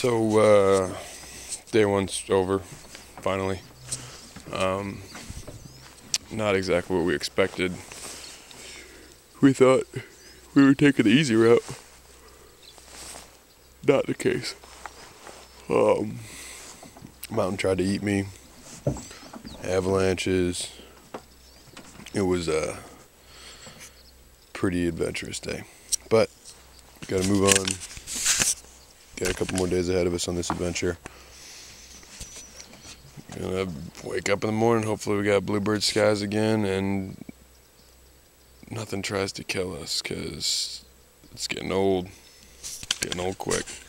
So, day one's over, finally. Not exactly what we expected. We thought we were taking the easy route. Not the case. Mountain tried to eat me. Avalanches. It was a pretty adventurous day. But, gotta move on. Got a couple more days ahead of us on this adventure. Gonna wake up in the morning, hopefully we got bluebird skies again, and nothing tries to kill us, because it's getting old quick.